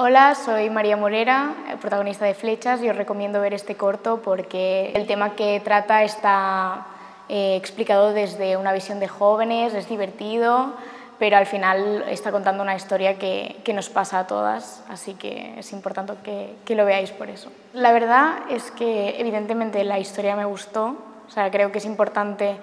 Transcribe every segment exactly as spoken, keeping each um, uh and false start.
Hola, soy María Morera, protagonista de Flechas, y os recomiendo ver este corto porque el tema que trata está eh, explicado desde una visión de jóvenes, es divertido, pero al final está contando una historia que, que nos pasa a todas, así que es importante que, que lo veáis por eso. La verdad es que evidentemente la historia me gustó, o sea, creo que es importante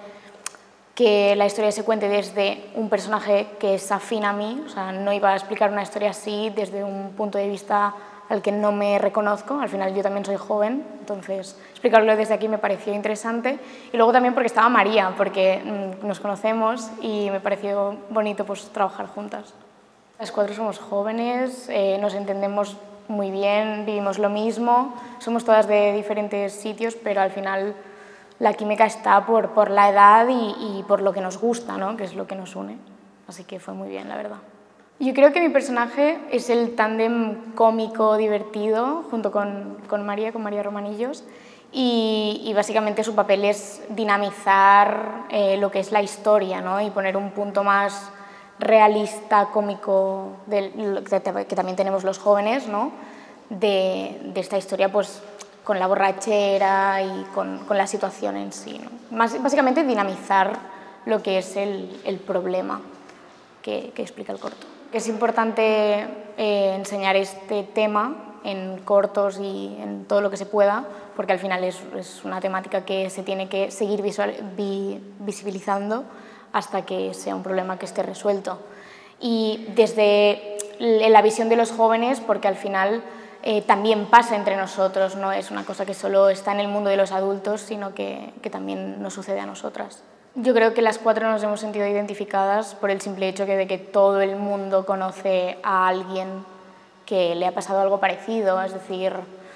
que la historia se cuente desde un personaje que es afín a mí, o sea, no iba a explicar una historia así desde un punto de vista al que no me reconozco, al final yo también soy joven, entonces explicarlo desde aquí me pareció interesante, y luego también porque estaba María, porque mmm, nos conocemos y me pareció bonito pues trabajar juntas. Las cuatro somos jóvenes, eh, nos entendemos muy bien, vivimos lo mismo, somos todas de diferentes sitios, pero al final la química está por, por la edad y, y por lo que nos gusta, ¿no? Que es lo que nos une. Así que fue muy bien, la verdad. Yo creo que mi personaje es el tándem cómico divertido junto con, con María, con María Romanillos, y, y básicamente su papel es dinamizar eh, lo que es la historia, ¿no? Y poner un punto más realista, cómico, de, que, que también tenemos los jóvenes, ¿no? de, de esta historia, pues con la borrachera y con, con la situación en sí, ¿no? Más, básicamente dinamizar lo que es el, el problema que, que explica el corto. Es importante eh, enseñar este tema en cortos y en todo lo que se pueda, porque al final es, es una temática que se tiene que seguir visual, vi, visibilizando hasta que sea un problema que esté resuelto. Y desde la visión de los jóvenes, porque al final Eh, también pasa entre nosotros, no es una cosa que solo está en el mundo de los adultos, sino que, que también nos sucede a nosotras. Yo creo que las cuatro nos hemos sentido identificadas por el simple hecho de que todo el mundo conoce a alguien que le ha pasado algo parecido, es decir,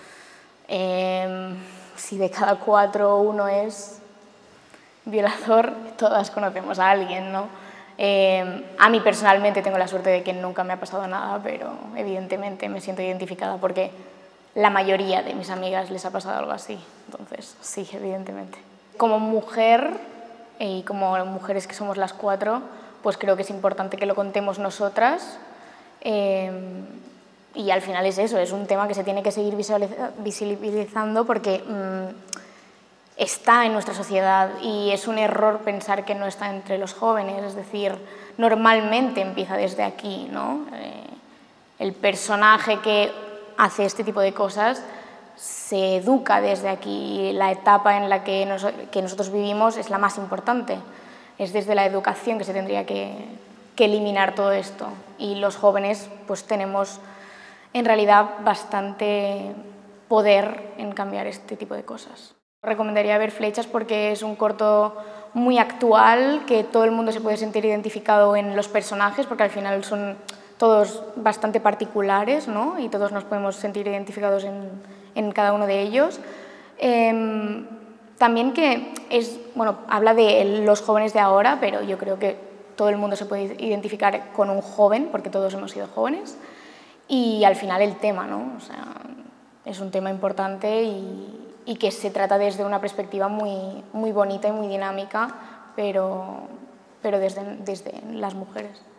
eh, si de cada cuatro uno es violador, todas conocemos a alguien, ¿no? Eh, a mí personalmente tengo la suerte de que nunca me ha pasado nada, pero evidentemente me siento identificada porque la mayoría de mis amigas les ha pasado algo así, entonces sí, evidentemente. Como mujer y como mujeres que somos las cuatro, pues creo que es importante que lo contemos nosotras, eh, y al final es eso, es un tema que se tiene que seguir visibilizando porque mmm, está en nuestra sociedad y es un error pensar que no está entre los jóvenes, es decir, normalmente empieza desde aquí, ¿no? Eh, el personaje que hace este tipo de cosas se educa desde aquí y la etapa en la que, nos, que nosotros vivimos es la más importante, es desde la educación que se tendría que, que eliminar todo esto, y los jóvenes pues tenemos en realidad bastante poder en cambiar este tipo de cosas. Recomendaría ver Flechas porque es un corto muy actual, que todo el mundo se puede sentir identificado en los personajes, porque al final son todos bastante particulares, ¿no? Y todos nos podemos sentir identificados en, en cada uno de ellos. Eh, también que es, bueno, habla de los jóvenes de ahora, pero yo creo que todo el mundo se puede identificar con un joven, porque todos hemos sido jóvenes. Y al final el tema, ¿no? O sea, es un tema importante y y que se trata desde una perspectiva muy, muy bonita y muy dinámica, pero, pero desde, desde las mujeres.